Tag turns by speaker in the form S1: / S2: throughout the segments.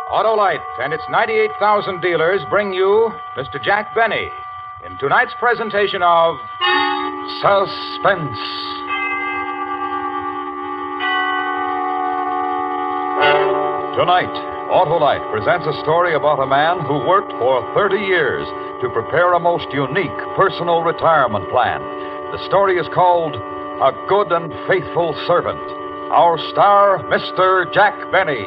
S1: Autolite and its 98,000 dealers bring you Mr. Jack Benny in tonight's presentation of Suspense. Tonight, Autolite presents a story about a man who worked for 30 years to prepare a most unique personal retirement plan. The story is called A Good and Faithful Servant. Our star, Mr. Jack Benny.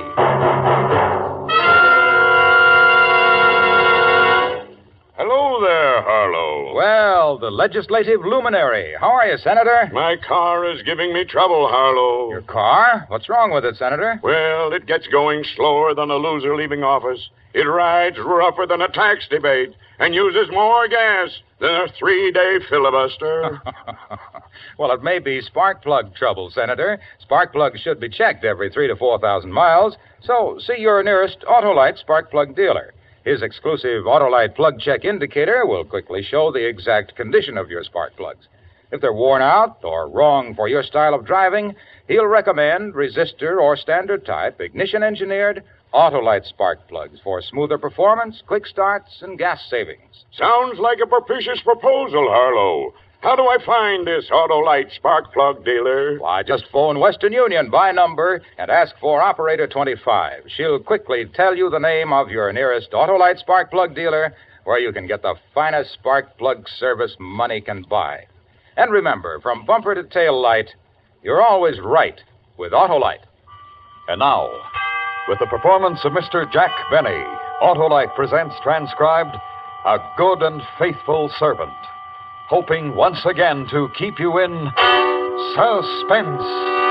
S2: Hello there, Harlow.
S1: Well, the legislative luminary. How are you, Senator?
S2: My car is giving me trouble, Harlow.
S1: Your car? What's wrong with it, Senator?
S2: Well, it gets going slower than a loser leaving office. It rides rougher than a tax debate and uses more gas than a 3-day filibuster.
S1: Well, it may be spark plug trouble, Senator. Spark plugs should be checked every 3,000 to 4,000 miles, so see your nearest Autolite spark plug dealer. His exclusive Autolite plug check indicator will quickly show the exact condition of your spark plugs. If they're worn out or wrong for your style of driving, he'll recommend resistor or standard type ignition-engineered Autolite spark plugs for smoother performance, quick starts, and gas savings.
S2: Sounds like a propitious proposal, Harlow. How do I find this Autolite spark plug dealer?
S1: Why, just phone Western Union by number and ask for Operator 25. She'll quickly tell you the name of your nearest Autolite spark plug dealer where you can get the finest spark plug service money can buy. And remember, from bumper to tail light, you're always right with Autolite. And now, with the performance of Mr. Jack Benny, Autolite presents transcribed A Good and Faithful Servant, hoping once again to keep you in suspense.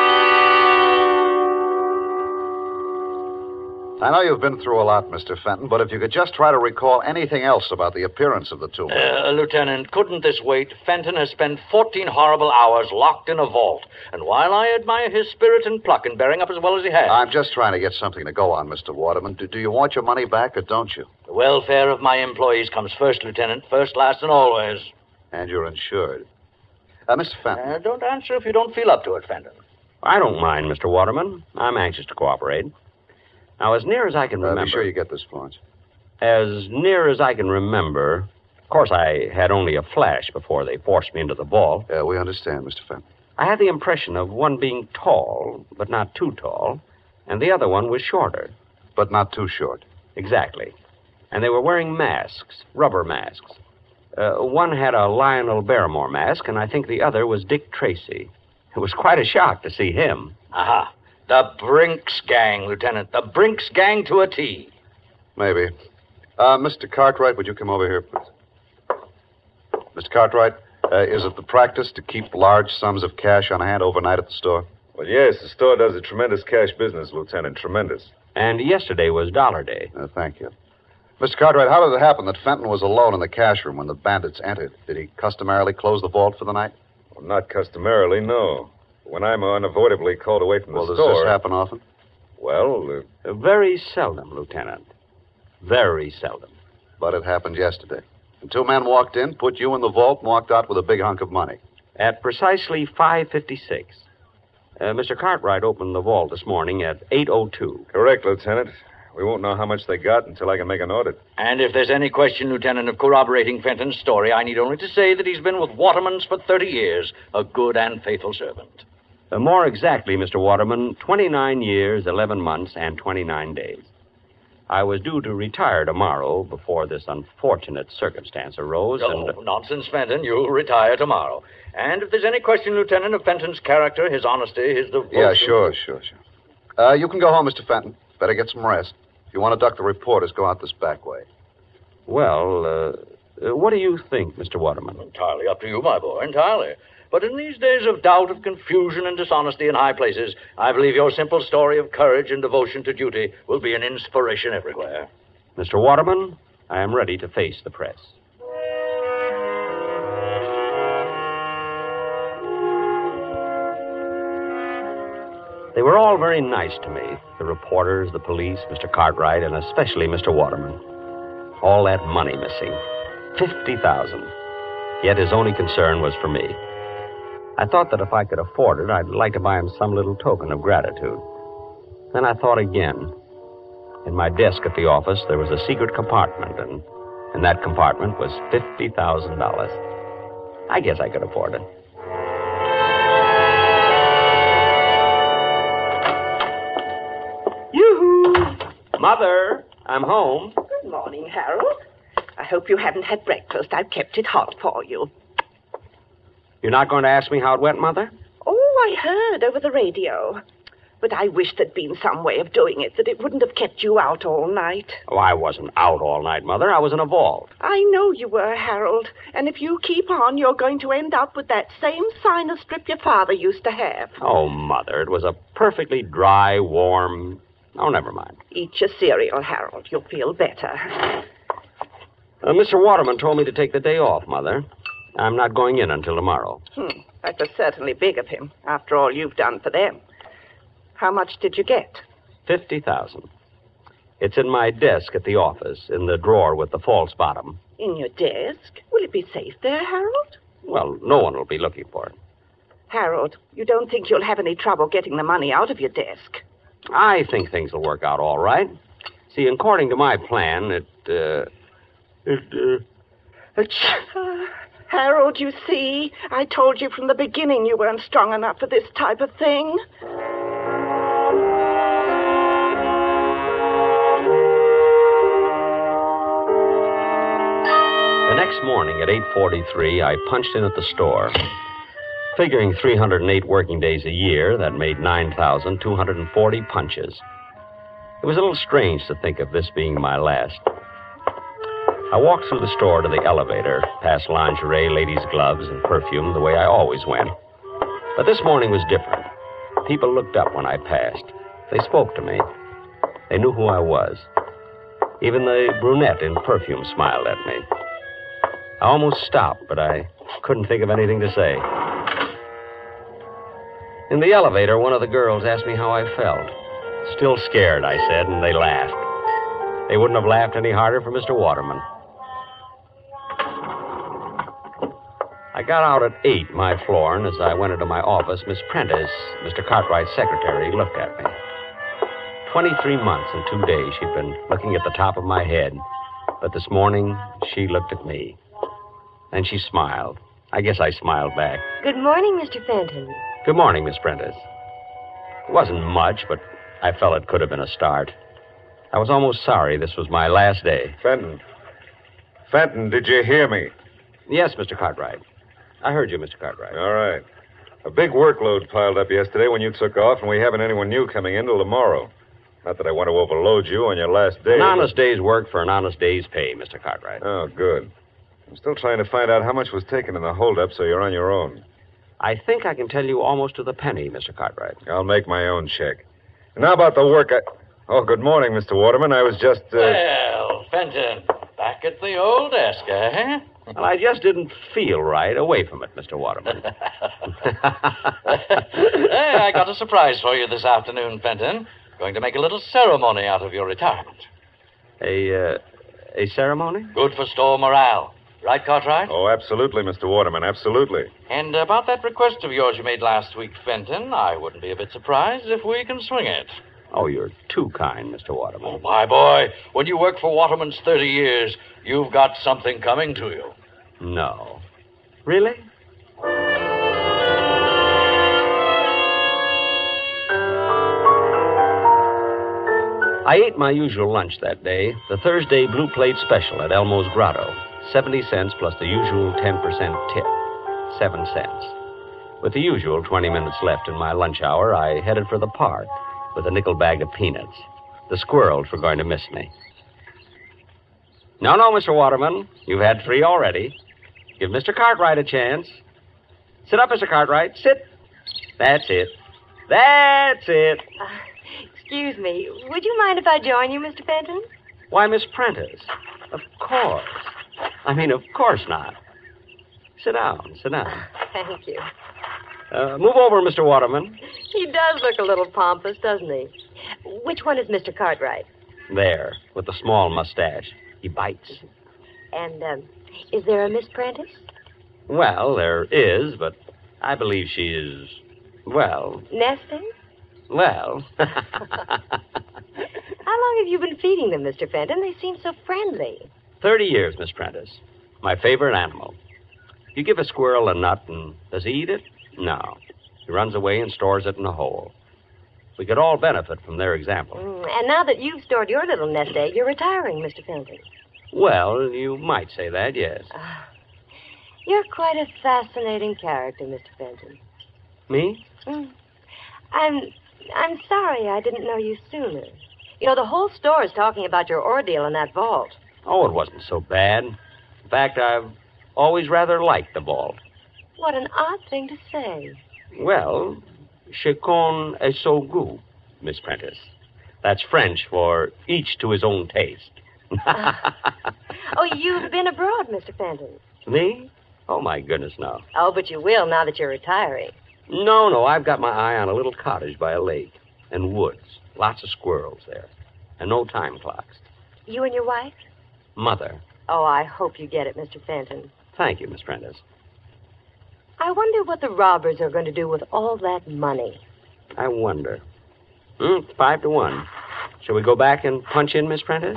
S3: I know you've been through a lot, Mr. Fenton, but if you could just try to recall anything else about the appearance of the two men.
S4: Lieutenant, couldn't this wait? Fenton has spent 14 horrible hours locked in a vault. And while I admire his spirit and pluck in bearing up as well as he has...
S3: I'm just trying to get something to go on, Mr. Waterman. Do you want your money back or don't you?
S4: The welfare of my employees comes first, Lieutenant. First, last, and always.
S3: And you're insured. Mr. Fenton.
S4: Don't answer if you don't feel up to it, Fenton.
S5: I don't mind, Mr. Waterman. I'm anxious to cooperate. Now, as near as I can remember...
S3: Be sure you get this, Florence.
S5: As near as I can remember... Of course, I had only a flash before they forced me into the vault.
S3: We understand, Mr. Fenton.
S5: I had the impression of one being tall, but not too tall, and the other one was shorter.
S3: But not too short.
S5: Exactly. And they were wearing masks, rubber masks. One had a Lionel Barrymore mask, and I think the other was Dick Tracy. It was quite a shock to see him.
S4: Aha. The Brinks Gang, Lieutenant. The Brinks Gang to a T.
S3: Maybe. Mr. Cartwright, would you come over here, please? Mr. Cartwright, is it the practice to keep large sums of cash on hand overnight at the store?
S6: Well, yes, the store does a tremendous cash business, Lieutenant. Tremendous.
S5: And yesterday was Dollar Day.
S3: Thank you. Mr. Cartwright, how did it happen that Fenton was alone in the cash room when the bandits entered? Did he customarily close the vault for the night?
S6: Well, not customarily, no. When I'm unavoidably called away from the store...
S3: Does this happen often?
S6: Well,
S5: Very seldom, Lieutenant. Very seldom.
S3: But it happened yesterday. And two men walked in, put you in the vault, and walked out with a big hunk of money.
S5: At precisely 5:56. Mr. Cartwright opened the vault this morning at 8:02.
S6: correct, Lieutenant. We won't know how much they got until I can make an audit.
S4: And if there's any question, Lieutenant, of corroborating Fenton's story, I need only to say that he's been with Waterman's for 30 years, a good and faithful servant.
S5: More exactly, Mr. Waterman, 29 years, 11 months, and 29 days. I was due to retire tomorrow before this unfortunate circumstance arose,
S4: Nonsense, Fenton. You'll retire tomorrow. And if there's any question, Lieutenant, of Fenton's character, his honesty, his devotion...
S3: Yeah, sure. You can go home, Mr. Fenton. Better get some rest. If you want to duck the reporters, go out this back way.
S5: Well, what do you think, Mr. Waterman?
S4: Entirely up to you, my boy, entirely. But in these days of doubt, of confusion, and dishonesty in high places, I believe your simple story of courage and devotion to duty will be an inspiration everywhere.
S5: Mr. Waterman, I am ready to face the press. They were all very nice to me. The reporters, the police, Mr. Cartwright, and especially Mr. Waterman. All that money missing. $50,000. Yet his only concern was for me. I thought that if I could afford it, I'd like to buy him some little token of gratitude. Then I thought again. In my desk at the office, there was a secret compartment, and in that compartment was $50,000. I guess I could afford it. Yoo-hoo! Mother, I'm home.
S7: Good morning, Harold. I hope you haven't had breakfast. I've kept it hot for you.
S5: You're not going to ask me how it went, Mother?
S7: Oh, I heard over the radio. But I wish there'd been some way of doing it that it wouldn't have kept you out all night.
S5: Oh, I wasn't out all night, Mother. I was in a vault.
S7: I know you were, Harold. And if you keep on, you're going to end up with that same sinus strip your father used to have.
S5: Oh, Mother, it was a perfectly dry, warm... Oh, never mind.
S7: Eat your cereal, Harold. You'll feel better.
S5: Mr. Waterman told me to take the day off, Mother. I'm not going in until tomorrow.
S7: That was certainly big of him, after all you've done for them. How much did you get?
S5: $50,000. It's in my desk at the office, in the drawer with the false bottom.
S7: In your desk? Will it be safe there, Harold?
S5: Well, no one will be looking for it.
S7: Harold, you don't think you'll have any trouble getting the money out of your desk?
S5: I think things will work out all right. See, according to my plan,
S7: Harold, you see, I told you from the beginning you weren't strong enough for this type of thing.
S5: The next morning at 8:43, I punched in at the store. Figuring 308 working days a year, that made 9,240 punches. It was a little strange to think of this being my last. I walked through the store to the elevator, past lingerie, ladies' gloves, and perfume the way I always went. But this morning was different. People looked up when I passed. They spoke to me. They knew who I was. Even the brunette in perfume smiled at me. I almost stopped, but I couldn't think of anything to say. In the elevator, one of the girls asked me how I felt. Still scared, I said, and they laughed. They wouldn't have laughed any harder for Mr. Waterman. I got out at 8, my floor, and as I went into my office, Miss Prentice, Mr. Cartwright's secretary, looked at me. 23 months and 2 days she'd been looking at the top of my head, but this morning she looked at me. And she smiled. I guess I smiled back.
S8: Good morning, Mr. Fenton.
S5: Good morning, Miss Prentice. It wasn't much, but I felt it could have been a start. I was almost sorry this was my last day.
S6: Fenton, did you hear me?
S5: Yes, Mr. Cartwright. I heard you, Mr. Cartwright.
S6: All right. A big workload piled up yesterday when you took off, and we haven't anyone new coming in till tomorrow. Not that I want to overload you on your last day.
S5: An honest day's work for an honest day's pay, Mr. Cartwright.
S6: Oh, good. I'm still trying to find out how much was taken in the holdup, so you're on your own.
S5: I think I can tell you almost to the penny, Mr. Cartwright.
S6: I'll make my own check. And how about the work Oh, good morning, Mr. Waterman. I was just,
S4: Well, Fenton, back at the old desk, eh?
S5: Well, I just didn't feel right away from it, Mr. Waterman.
S4: Hey, I got a surprise for you this afternoon, Fenton. Going to make a little ceremony out of your retirement.
S5: A ceremony?
S4: Good for store morale. Right, Cartwright?
S6: Oh, absolutely, Mr. Waterman, absolutely.
S4: And about that request of yours you made last week, Fenton, I wouldn't be a bit surprised if we can swing it.
S5: Oh, you're too kind, Mr. Waterman.
S4: Oh, my boy, when you work for Waterman's 30 years, you've got something coming to you.
S5: No. Really? I ate my usual lunch that day, the Thursday Blue Plate Special at Elmo's Grotto. 70 cents plus the usual 10% tip. 7 cents. With the usual 20 minutes left in my lunch hour, I headed for the park with a nickel bag of peanuts. The squirrels were going to miss me. No, Mr. Waterman. You've had 3 already. Give Mr. Cartwright a chance. Sit up, Mr. Cartwright. Sit. That's it. That's it.
S8: Excuse me. Would you mind if I join you, Mr. Fenton?
S5: Why, Miss Prentice. Of course. Of course not. Sit down.
S8: Thank you.
S5: Move over, Mr. Waterman.
S8: He does look a little pompous, doesn't he? Which one is Mr. Cartwright?
S5: There, with the small mustache. He bites.
S8: And, is there a Miss Prentice?
S5: Well, there is, but I believe she is, well...
S8: Nesting?
S5: Well...
S8: I long have you been feeding them, Mr. Fenton? They seem so friendly.
S5: 30 years, Miss Prentice. My favorite animal. You give a squirrel a nut, and does he eat it? No. He runs away and stores it in a hole. We could all benefit from their example.
S8: And now that you've stored your little nest egg, you're retiring, Mr. Fenton.
S5: Well, you might say that, yes.
S8: You're quite a fascinating character, Mr. Fenton.
S5: Me?
S8: I'm sorry I didn't know you sooner. You know, the whole store is talking about your ordeal in that vault.
S5: Oh, it wasn't so bad. In fact, I've always rather liked the vault.
S8: What an odd thing to say.
S5: Well, chacun est son goût, Miss Prentice. That's French for each to his own taste.
S8: Oh, you've been abroad, Mr. Fenton.
S5: Me? Oh, my goodness, no.
S8: Oh, but you will now that you're retiring.
S5: No, I've got my eye on a little cottage by a lake and woods. Lots of squirrels there. And no time clocks.
S8: You and your wife?
S5: Mother.
S8: Oh, I hope you get it, Mr. Fenton.
S5: Thank you, Miss Prentice.
S8: I wonder what the robbers are going to do with all that money.
S5: I wonder. It's 5-1. Shall we go back and punch in, Miss Prentice?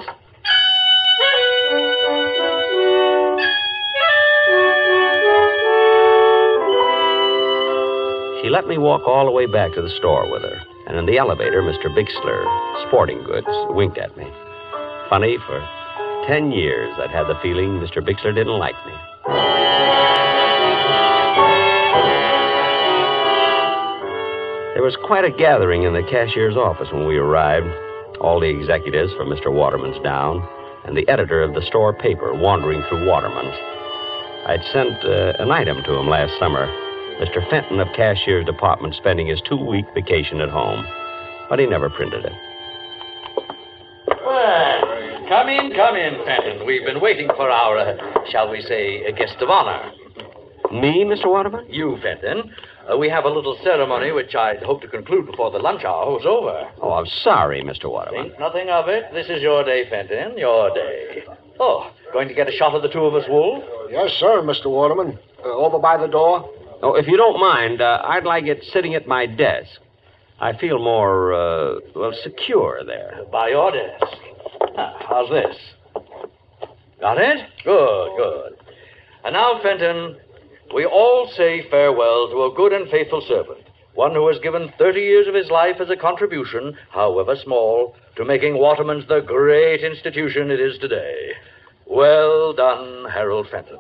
S5: She let me walk all the way back to the store with her. And in the elevator, Mr. Bixler, Sporting Goods, winked at me. Funny, for 10 years I'd had the feeling Mr. Bixler didn't like me. There was quite a gathering in the cashier's office when we arrived. All the executives from Mr. Waterman's down, and the editor of the store paper wandering through Waterman's. I'd sent an item to him last summer. Mr. Fenton of Cashier's Department spending his 2-week vacation at home. But he never printed it.
S4: Well, come in, Fenton. We've been waiting for our, shall we say, guest of honor.
S5: Me, Mr. Waterman?
S4: You, Fenton. We have a little ceremony which I'd hope to conclude before the lunch hour was over.
S5: Oh, I'm sorry, Mr. Waterman.
S4: Think nothing of it. This is your day, Fenton, your day. Oh, going to get a shot of the two of us, Wolf?
S9: Yes, sir, Mr. Waterman. Over by the door?
S5: Oh, if you don't mind, I'd like it sitting at my desk. I feel more, secure there.
S4: By your desk. How's this? Got it? Good. And now, Fenton, we all say farewell to a good and faithful servant, one who has given 30 years of his life as a contribution, however small, to making Waterman's the great institution it is today. Well done, Harold Fenton.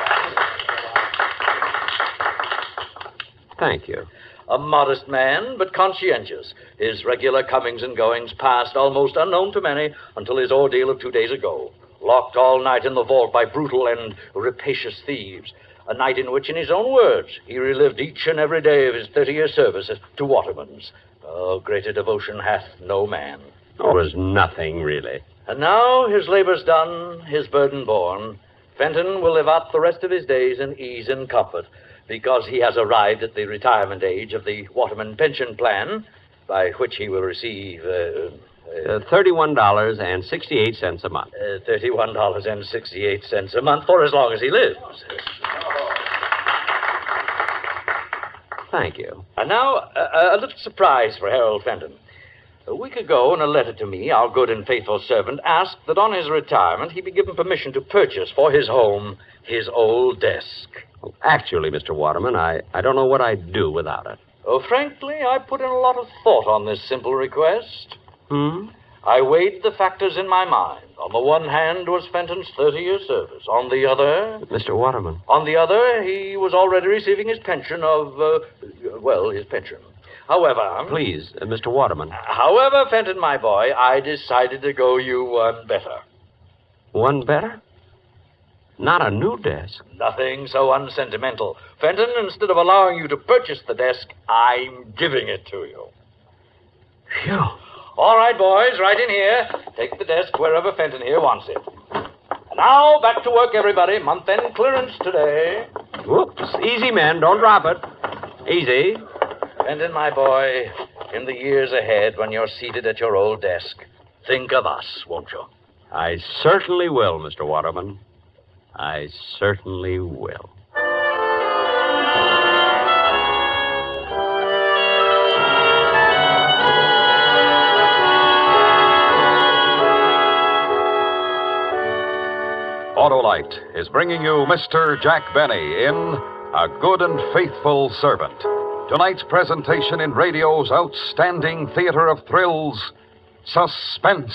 S5: Thank you.
S4: A modest man, but conscientious. His regular comings and goings passed almost unknown to many until his ordeal of 2 days ago. Locked all night in the vault by brutal and rapacious thieves. A night in which, in his own words, he relived each and every day of his 30-year service to Waterman's. Oh, greater devotion hath no man.
S5: Oh, it was nothing, really.
S4: And now, his labor's done, his burden borne, Fenton will live out the rest of his days in ease and comfort, because he has arrived at the retirement age of the Waterman pension plan, by which he will receive...
S5: $31.68 a month.
S4: $31.68 a month for as long as he lives.
S5: Thank you.
S4: And now, a little surprise for Harold Fenton. A week ago, in a letter to me, our good and faithful servant asked that on his retirement he be given permission to purchase for his home his old desk.
S5: Well, actually, Mr. Waterman, I don't know what I'd do without it.
S4: Oh, frankly, I put in a lot of thought on this simple request. I weighed the factors in my mind. On the one hand was Fenton's 30-year service. On the other...
S5: Mr. Waterman.
S4: On the other, he was already receiving his pension of, his pension. However...
S5: Please, Mr. Waterman.
S4: However, Fenton, my boy, I decided to go you one better.
S5: One better? Not a new desk.
S4: Nothing so unsentimental. Fenton, instead of allowing you to purchase the desk, I'm giving it to you.
S5: Phew.
S4: All right, boys, right in here. Take the desk wherever Fenton here wants it. Now, back to work, everybody. Month-end clearance today.
S5: Whoops. Easy, men. Don't drop it. Easy.
S4: Fenton, my boy, in the years ahead, when you're seated at your old desk, think of us, won't you?
S5: I certainly will, Mr. Waterman. I certainly will.
S3: Autolite is bringing you Mr. Jack Benny in A Good and Faithful Servant. Tonight's presentation in radio's outstanding theater of thrills, Suspense.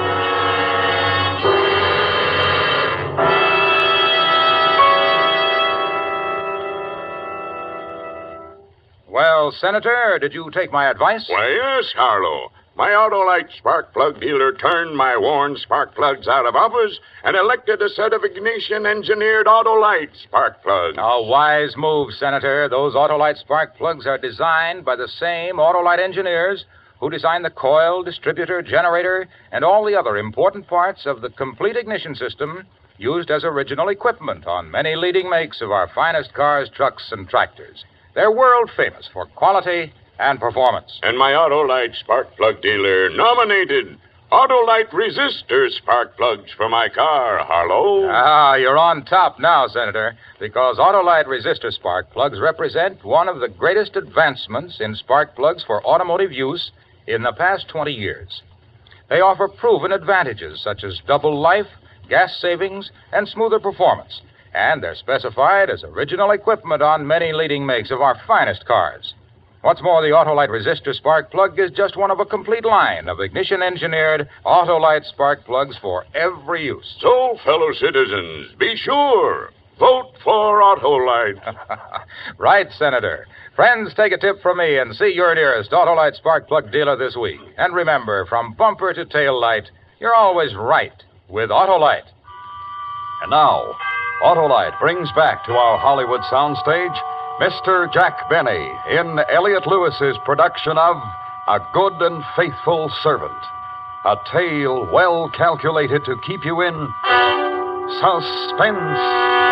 S1: Well, Senator, did you take my advice?
S2: Why, yes, Harlow. My Autolite spark plug dealer turned my worn spark plugs out of office and elected a set of ignition-engineered Autolite spark plugs.
S1: A wise move, Senator. Those Autolite spark plugs are designed by the same Autolite engineers who designed the coil, distributor, generator, and all the other important parts of the complete ignition system used as original equipment on many leading makes of our finest cars, trucks, and tractors. They're world famous for quality and performance.
S2: And my Autolite spark plug dealer nominated Autolite resistor spark plugs for my car, Harlow.
S1: Ah, you're on top now, Senator, because Autolite resistor spark plugs represent one of the greatest advancements in spark plugs for automotive use in the past 20 years. They offer proven advantages such as double life, gas savings, and smoother performance. And they're specified as original equipment on many leading makes of our finest cars. What's more, the Autolite resistor spark plug is just one of a complete line of ignition-engineered Autolite spark plugs for every use.
S2: So, fellow citizens, be sure, vote for Autolite.
S1: Right, Senator. Friends, take a tip from me and see your nearest Autolite spark plug dealer this week. And remember, from bumper to tail light, you're always right with Autolite.
S3: And now, Autolite brings back to our Hollywood soundstage Mr. Jack Benny in Elliot Lewis's production of A Good and Faithful Servant. A tale well calculated to keep you in suspense.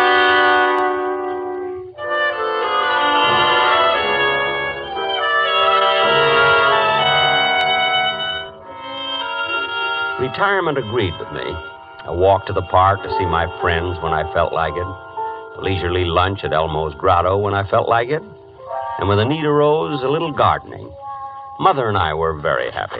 S5: Retirement agreed with me. A walk to the park to see my friends when I felt like it. A leisurely lunch at Elmo's Grotto when I felt like it. And when the need arose, a little gardening. Mother and I were very happy.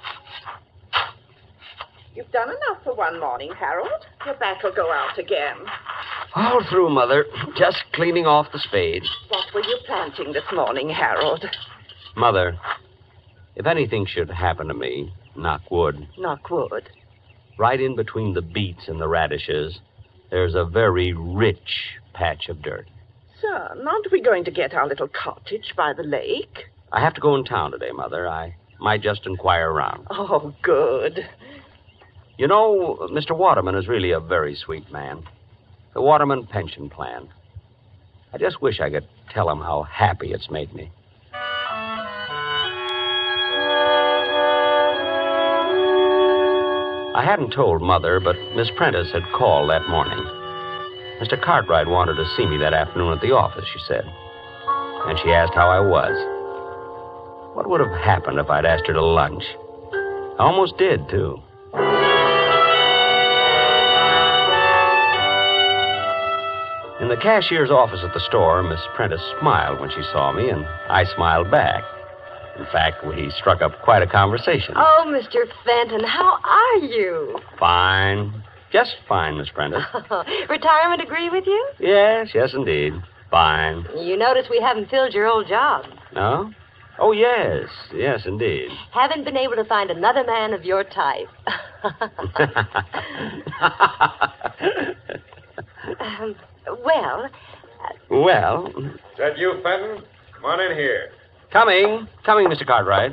S7: You've done enough for one morning, Harold. Your back will go out again.
S5: All through, Mother. Just cleaning off the spade.
S7: What were you planting this morning, Harold?
S5: Mother, if anything should happen to me, knock wood.
S7: Knock wood.
S5: Right in between the beets and the radishes, there's a very rich patch of dirt.
S7: Son, aren't we going to get our little cottage by the lake?
S5: I have to go in town today, Mother. I might just inquire around.
S7: Oh, good.
S5: You know, Mr. Waterman is really a very sweet man. The Waterman pension plan. I just wish I could tell him how happy it's made me. I hadn't told Mother, but Miss Prentice had called that morning. Mr. Cartwright wanted to see me that afternoon at the office, she said. And she asked how I was. What would have happened if I'd asked her to lunch? I almost did, too. In the cashier's office at the store, Miss Prentice smiled when she saw me, and I smiled back. In fact, we struck up quite a conversation.
S8: Oh, Mr. Fenton, how are you?
S5: Fine. Just fine, Miss Prentice.
S8: Retirement agree with you?
S5: Yes, indeed. Fine.
S8: You notice we haven't filled your old job.
S5: No? Oh, yes, indeed.
S8: Haven't been able to find another man of your type.
S5: Well...
S6: Is that you, Fenton? Come on in here.
S5: Coming, Mr. Cartwright.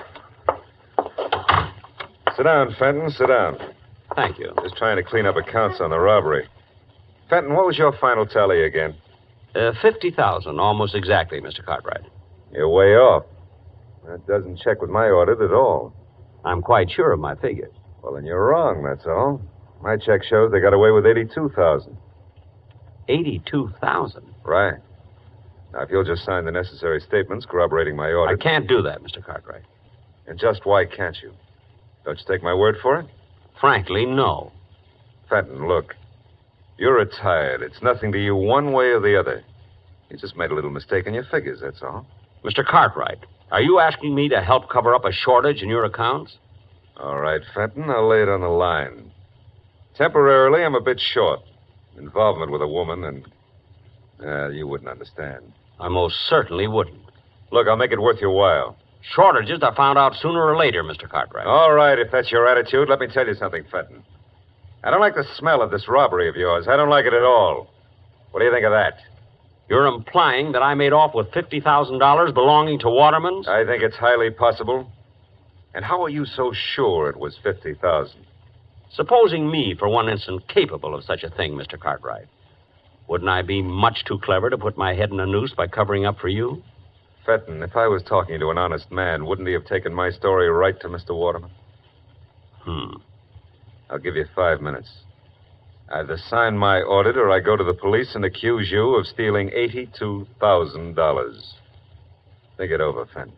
S6: Sit down, Fenton, sit down.
S5: Thank you.
S6: Just trying to clean up accounts on the robbery. Fenton, what was your final tally again?
S5: 50,000, almost exactly, Mr. Cartwright.
S6: You're way off. That doesn't check with my audit at all.
S5: I'm quite sure of my figures.
S6: Well, then you're wrong, that's all. My check shows they got away with 82,000.
S5: 82,000?
S6: Right. Now, if you'll just sign the necessary statements corroborating my audit...
S5: I can't do that, Mr. Cartwright.
S6: And just why can't you? Don't you take my word for it?
S5: Frankly, no.
S6: Fenton, look. You're retired. It's nothing to you one way or the other. You just made a little mistake in your figures, that's all.
S5: Mr. Cartwright, are you asking me to help cover up a shortage in your accounts?
S6: All right, Fenton, I'll lay it on the line. Temporarily, I'm a bit short. involvement with a woman, and you wouldn't understand.
S5: I most certainly wouldn't.
S6: Look, I'll make it worth your while.
S5: Shortages are found out sooner or later, Mr. Cartwright.
S6: All right, if that's your attitude, let me tell you something, Fenton. I don't like the smell of this robbery of yours. I don't like it at all. What do you think of that?
S5: You're implying that I made off with $50,000 belonging to Waterman's?
S6: I think it's highly possible. And how are you so sure it was $50,000?
S5: Supposing me, for one instant, capable of such a thing, Mr. Cartwright, wouldn't I be much too clever to put my head in a noose by covering up for you?
S6: Fenton, if I was talking to an honest man, wouldn't he have taken my story right to Mr. Waterman? I'll give you 5 minutes. Either sign my audit or I go to the police and accuse you of stealing $82,000. Think it over, Fenton.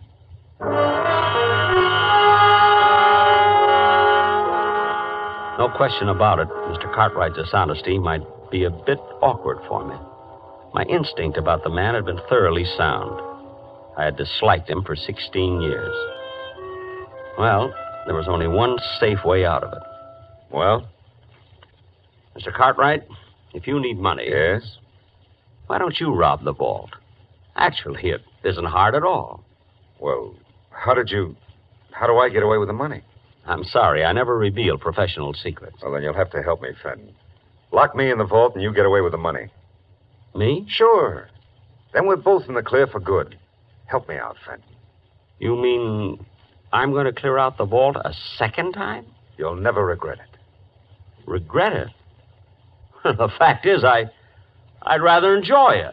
S5: No question about it, Mr. Cartwright's dishonesty might be a bit awkward for me. My instinct about the man had been thoroughly sound. I had disliked him for 16 years. Well, there was only one safe way out of it.
S6: Well?
S5: Mr. Cartwright, if you need money...
S6: Yes?
S5: Why don't you rob the vault? Actually, it isn't hard at all.
S6: Well, how do I get away with the money?
S5: I'm sorry, I never reveal professional secrets.
S6: Well, then you'll have to help me, Fenton. Lock me in the vault and you get away with the money.
S5: Me?
S6: Sure. Then we're both in the clear for good. Help me out, Fenton.
S5: You mean I'm going to clear out the vault a second time?
S6: You'll never regret it.
S5: Regret it? The fact is, I'd rather enjoy it.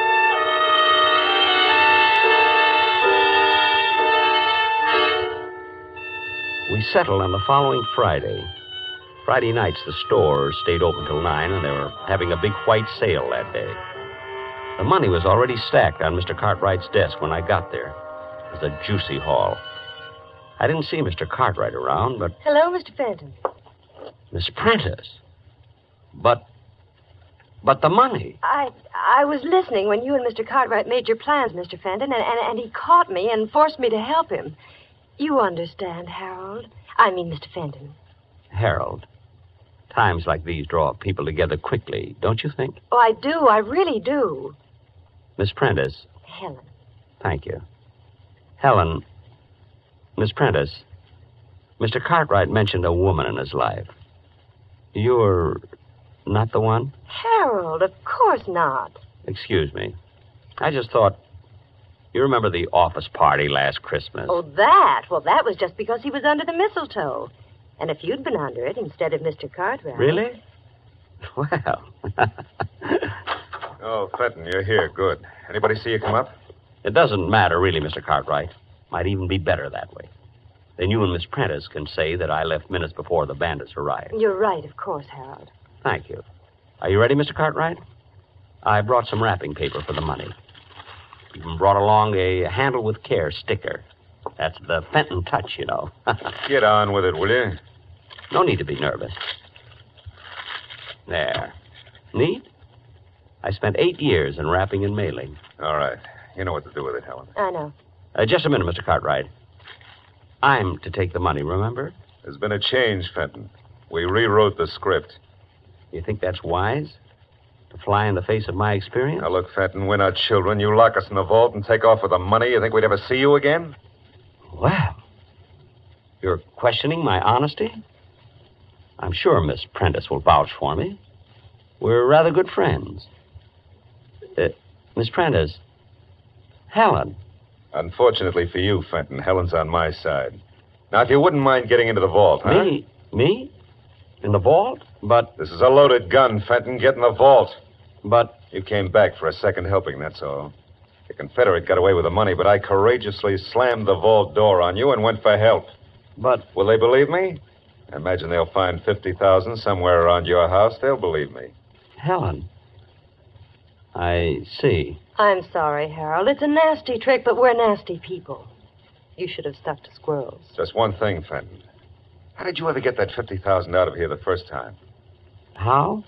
S5: We settled on the following Friday. Friday nights, the store stayed open till 9, and they were having a big white sale that day. The money was already stacked on Mr. Cartwright's desk when I got there. It was a juicy haul. I didn't see Mr. Cartwright around, but...
S8: Hello, Mr. Fenton.
S5: Miss Prentice. But the money.
S8: I was listening when you and Mr. Cartwright made your plans, Mr. Fenton, and he caught me and forced me to help him. You understand, Harold. I mean, Mr. Fenton.
S5: Harold. Times like these draw people together quickly, don't you think?
S8: Oh, I do. I really do.
S5: Miss Prentice.
S8: Helen.
S5: Thank you. Helen. Miss Prentice. Mr. Cartwright mentioned a woman in his life. You're not the one?
S8: Harold, of course not.
S5: Excuse me. I just thought... You remember the office party last Christmas?
S8: Oh, that? Well, that was just because he was under the mistletoe. And if you'd been under it instead of Mr. Cartwright...
S5: Really? Well...
S6: Oh, Fenton, you're here. Good. Anybody see you come up?
S5: It doesn't matter, really, Mr. Cartwright. Might even be better that way. Then you and Miss Prentice can say that I left minutes before the bandits arrived.
S8: You're right, of course, Harold.
S5: Thank you. Are you ready, Mr. Cartwright? I brought some wrapping paper for the money. Even brought along a handle with care sticker. That's the Fenton touch, you know.
S6: Get on with it, will you?
S5: No need to be nervous. There. Neat? I spent 8 years in wrapping and mailing.
S6: All right. You know what to do with it, Helen.
S8: I know.
S5: Just a minute, Mr. Cartwright. I'm to take the money, remember?
S6: There's been a change, Fenton. We rewrote the script.
S5: You think that's wise? To fly in the face of my experience?
S6: Now, look, Fenton, we're not children. You lock us in the vault and take off with the money. You think we'd ever see you again?
S5: Well, you're questioning my honesty? I'm sure Miss Prentice will vouch for me. We're rather good friends. Miss Prentice, Helen.
S6: Unfortunately for you, Fenton, Helen's on my side. Now, if you wouldn't mind getting into the vault, huh?
S5: Me? In the vault? But...
S6: This is a loaded gun, Fenton. Get in the vault.
S5: But...
S6: You came back for a second helping, that's all. The Confederate got away with the money, but I courageously slammed the vault door on you and went for help.
S5: But...
S6: Will they believe me? I imagine they'll find $50,000 somewhere around your house. They'll believe me.
S5: Helen. I see.
S8: I'm sorry, Harold. It's a nasty trick, but we're nasty people. You should have stuck to squirrels.
S6: Just one thing, Fenton. How did you ever get that $50,000 out of here the first time?
S5: How?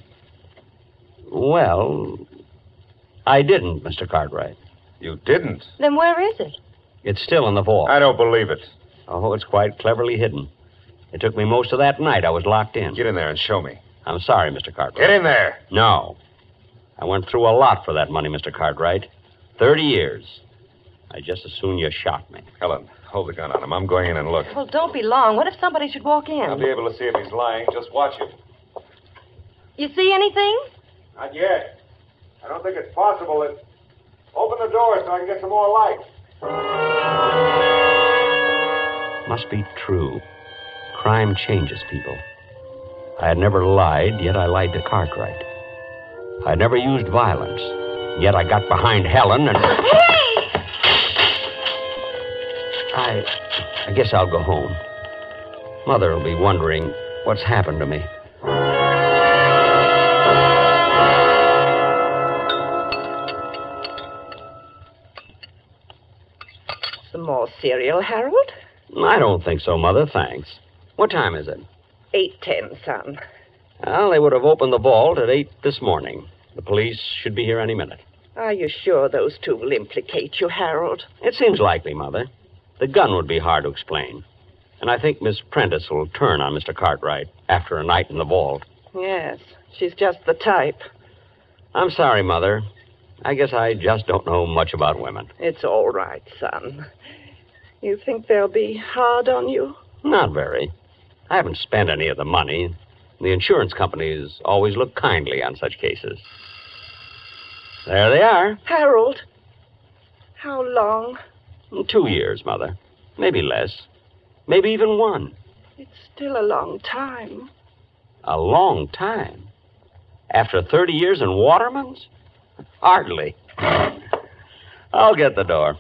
S5: Well, I didn't, Mr. Cartwright.
S6: You didn't?
S8: Then where is it?
S5: It's still in the vault.
S6: I don't believe it.
S5: Oh, it's quite cleverly hidden. It took me most of that night. I was locked in.
S6: Get in there and show me.
S5: I'm sorry, Mr. Cartwright.
S6: Get in there.
S5: No. I went through a lot for that money, Mr. Cartwright. 30 years. I just as soon you shot me.
S6: Helen, hold the gun on him. I'm going in and look.
S8: Well, don't be long. What if somebody should walk in?
S6: I'll be able to see if he's lying. Just watch him.
S8: You see anything?
S6: Not yet. I don't think it's possible that... Open the door so I can get some more light.
S5: Must be true. Crime changes people. I had never lied, yet I lied to Cartwright. I had never used violence, yet I got behind Helen and...
S8: Hey!
S5: I guess I'll go home. Mother will be wondering what's happened to me.
S7: Some more cereal, Harold?
S5: I don't think so, Mother. Thanks. What time is it?
S7: 8:10, son.
S5: Well, they would have opened the vault at 8 this morning. The police should be here any minute.
S7: Are you sure those two will implicate you, Harold?
S5: It seems likely, Mother. The gun would be hard to explain. And I think Miss Prentice will turn on Mr. Cartwright after a night in the vault.
S7: Yes, she's just the type.
S5: I'm sorry, Mother. I guess I just don't know much about women.
S7: It's all right, son. You think they'll be hard on you?
S5: Not very. I haven't spent any of the money. The insurance companies always look kindly on such cases. There they are.
S7: Harold, how long?
S5: 2 years, Mother. Maybe less. Maybe even 1.
S7: It's still a long time.
S5: A long time? After 30 years in Waterman's? Hardly. I'll get the door.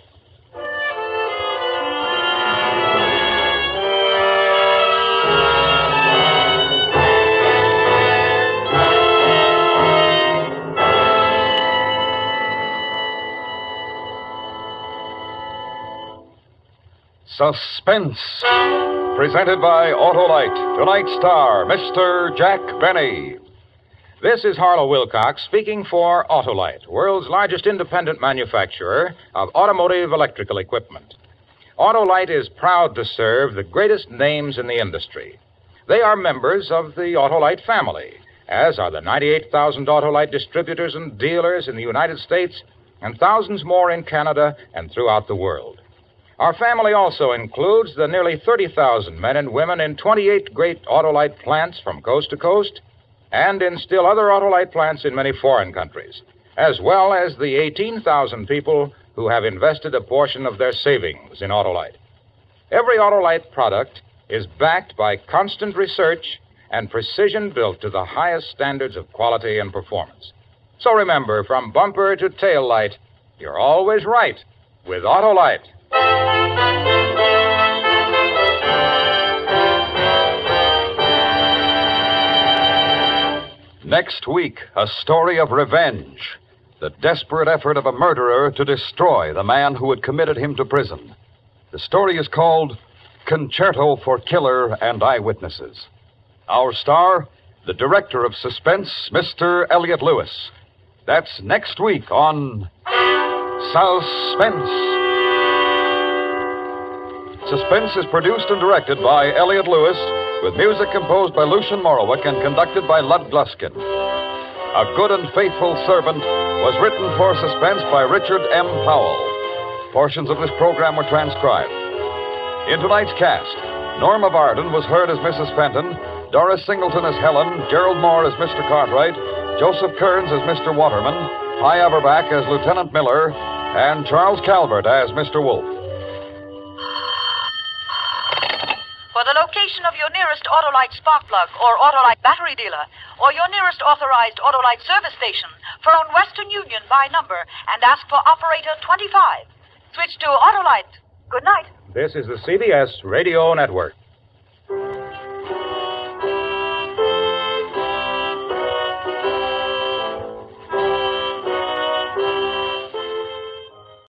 S3: Suspense, presented by Autolite. Tonight's star, Mr. Jack Benny. This is Harlow Wilcox speaking for Autolite, world's largest independent manufacturer of automotive electrical equipment. Autolite is proud to serve the greatest names in the industry. They are members of the Autolite family, as are the 98,000 Autolite distributors and dealers in the United States and thousands more in Canada and throughout the world. Our family also includes the nearly 30,000 men and women in 28 great Autolite plants from coast to coast and in still other Autolite plants in many foreign countries, as well as the 18,000 people who have invested a portion of their savings in Autolite. Every Autolite product is backed by constant research and precision built to the highest standards of quality and performance. So remember, from bumper to tail light, you're always right with Autolite. Next week, a story of revenge. The desperate effort of a murderer to destroy the man who had committed him to prison. The story is called Concerto for Killer and Eyewitnesses. Our star, the director of Suspense, Mr. Elliot Lewis. That's next week on Suspense. Suspense is produced and directed by Elliot Lewis, with music composed by Lucian Morowick and conducted by Lud Gluskin. A Good and Faithful Servant was written for Suspense by Richard M. Powell. Portions of this program were transcribed. In tonight's cast, Norma Varden was heard as Mrs. Fenton, Doris Singleton as Helen, Gerald Moore as Mr. Cartwright, Joseph Kearns as Mr. Waterman, Hy Averback as Lieutenant Miller, and Charles Calvert as Mr. Wolfe.
S10: For the location of your nearest Autolite spark plug or Autolite battery dealer, or your nearest authorized Autolite service station, phone Western Union by number and ask for operator 25. Switch to Autolite. Good night.
S1: This is the CBS Radio Network.